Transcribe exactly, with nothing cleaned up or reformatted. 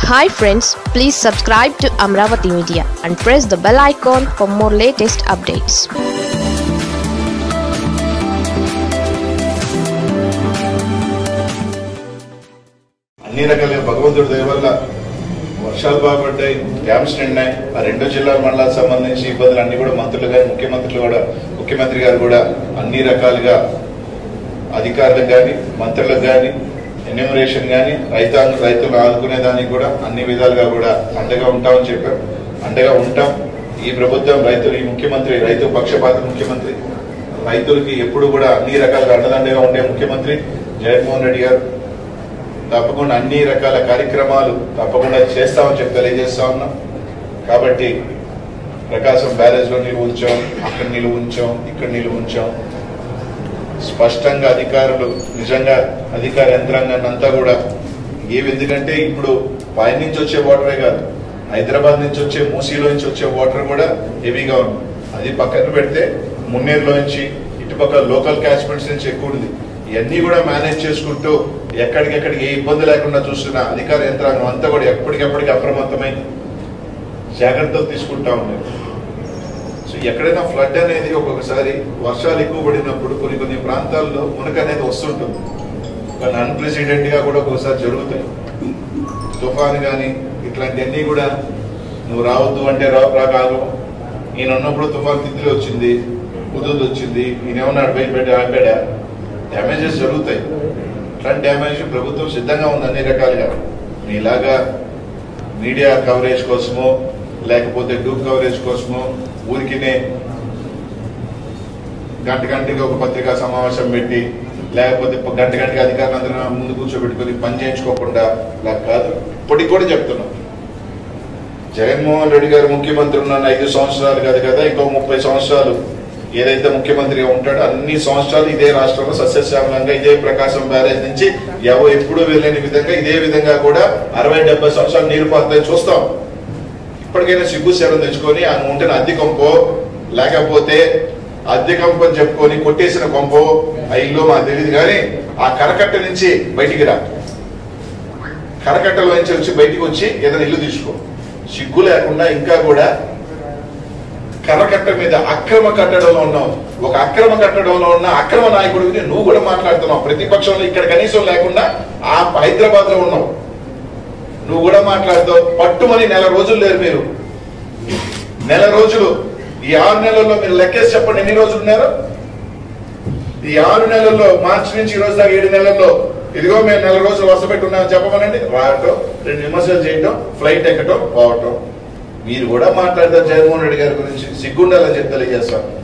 Hi friends, please subscribe to Amravati Media and press the bell icon for more latest updates. అన్ని రకాల భగవంతుడి దయ వల్ల వర్షాలు బాగుపడ్డాయి, డ్యామ్స్ నిండాయి. ఆ రెండు జిల్లాల మండలాలకు సంబంధించి ఇబ్బందులు అన్ని కూడా మంత్రులు గారు ముఖ్యమంత్రులు కూడా ముఖ్యమంత్రి గారు కూడా అన్ని రకాలుగా అధికారులకు కానీ మంత్రులకు కానీ ఎన్యూమరేషన్ కానీ రైతాంగ రైతులు ఆదుకునేదానికి కూడా అన్ని విధాలుగా కూడా అండగా ఉంటామని చెప్పారు. అండగా ఉంటాం. ఈ ప్రభుత్వం రైతులు ఈ ముఖ్యమంత్రి రైతు పక్షపాత ముఖ్యమంత్రి, రైతులకి ఎప్పుడు కూడా అన్ని రకాలుగా అండదండగా ఉండే ముఖ్యమంత్రి జగన్మోహన్ రెడ్డి గారు. తప్పకుండా అన్ని రకాల కార్యక్రమాలు తప్పకుండా చేస్తామని చెప్పి తెలియజేస్తా ఉన్నాం. కాబట్టి ప్రకాశం బ్యారేజ్ లో నిలువ ఉంచాం, అక్కడ నిలువ ఉంచాం, ఇక్కడ నిలువ ఉంచాం. స్పష్టంగా అధికారులు నిజంగా అధికార యంత్రాంగాన్ని అంతా కూడా ఏవి, ఎందుకంటే ఇప్పుడు పై నుంచి వచ్చే వాటరే కాదు, హైదరాబాద్ నుంచి వచ్చే మూసీలో నుంచి వచ్చే వాటర్ కూడా హెవీగా ఉంది. అది పక్కన పెడితే మున్నేరులో నుంచి ఇటుపక్క లోకల్ క్యాచ్మెంట్స్ నుంచి ఎక్కువ ఉంది. ఇవన్నీ కూడా మేనేజ్ చేసుకుంటూ ఎక్కడికెక్కడికి ఏ ఇబ్బంది లేకుండా చూస్తున్న అధికార యంత్రాంగం అంతా కూడా ఎప్పటికెప్పటికి అప్రమత్తమై జాగ్రత్తలు తీసుకుంటా ఉన్నారు. సో ఎక్కడైనా ఫ్లడ్ అనేది ఒక్కొక్కసారి వర్షాలు ఎక్కువ పడినప్పుడు కొన్ని కొన్ని ప్రాంతాల్లో మునక అనేది వస్తుంటుంది. కానీ అన్ప్రెసిడెంట్ గా కూడా ఒక్కొక్కసారి జరుగుతాయి. తుఫాను కానీ ఇట్లాంటివన్నీ కూడా నువ్వు రావద్దు అంటే రావు రాకాదు. ఈయన ఉన్నప్పుడు తుఫాను తిత్తిలో వచ్చింది, ఉదుదు వచ్చింది, ఈయన ఏమన్నాడు బయట పెట్టి ఆపాడా, డ్యామేజెస్ జరుగుతాయి. ఇట్లాంటి డ్యామేజ్ ప్రభుత్వం సిద్ధంగా ఉంది అన్ని రకాలుగా. మీలాగా మీడియా కవరేజ్ కోసమో లేకపోతే డూప్ కవరేజ్ కోసమో ఊరికినే గంట గంటగా ఒక పత్రికా సమావేశం పెట్టి లేకపోతే గంట గంటగా అధికారులందరూ ముందు కూర్చోబెట్టుకుని పని చేయించుకోకుండా ఇలా కాదు. ఇప్పటికి కూడా చెప్తున్నాం, జగన్మోహన్ రెడ్డి గారు ముఖ్యమంత్రి ఉన్న ఐదు సంవత్సరాలు కాదు కదా, ఇంకో ముప్పై సంవత్సరాలు ఏదైతే ముఖ్యమంత్రిగా ఉంటాడో అన్ని సంవత్సరాలు ఇదే రాష్ట్రంలో సస్యశ్యామలంగా ఇదే ప్రకాశం బ్యారేజ్ నుంచి ఎవరు ఎప్పుడూ వెళ్ళని విధంగా ఇదే విధంగా కూడా అరవై డెబ్బై సంవత్సరాలు నీరు పారుతాయి చూస్తాం. ఇప్పటికైనా సిగ్గు శరం తెచ్చుకొని ఆ ఉంటున్న అద్దె కొంపో లేకపోతే అద్దె కొంప అని చెప్పుకొని కొట్టేసిన కొంపో ఆ ఇల్లు మాకు తెలియదు, కానీ ఆ కరకట్ట నుంచి బయటికి రా, కరకట్టలో నుంచి వచ్చి బయటికి వచ్చి ఏదైనా ఇల్లు తీసుకో. సిగ్గు లేకుండా ఇంకా కూడా కర్రకట్ట మీద అక్రమ కట్టడంలో ఉన్నావు. ఒక అక్రమ కట్టడంలో ఉన్న అక్రమ నాయకుడిని నువ్వు కూడా మాట్లాడుతున్నావు. ప్రతిపక్షంలో ఇక్కడ కనీసం లేకుండా ఆ హైదరాబాద్ లో ఉన్నావు, నువ్వు కూడా మాట్లాడుతావు. పట్టుమని నెల రోజులు లేరు మీరు. నెల రోజులు ఈ ఆరు నెలల్లో మీరు లెక్కేసి చెప్పండి ఎన్ని రోజులు ఉన్నారు. ఈ ఆరు నెలల్లో మార్చి నుంచి ఈ రోజు దాకా ఏడు నెలల్లో ఇదిగో మేము నెల రోజులు వసపెట్టి ఉన్నామని చెప్పమనండి. రావటం, రెండు విమర్శలు చేయటం, ఫ్లైట్ ఎక్కటం, పోవటం. మీరు కూడా మాట్లాడతారు జగన్మోహన్ రెడ్డి గారి గురించి. సిగ్గుండాలని చెప్పి తెలియజేస్తాను.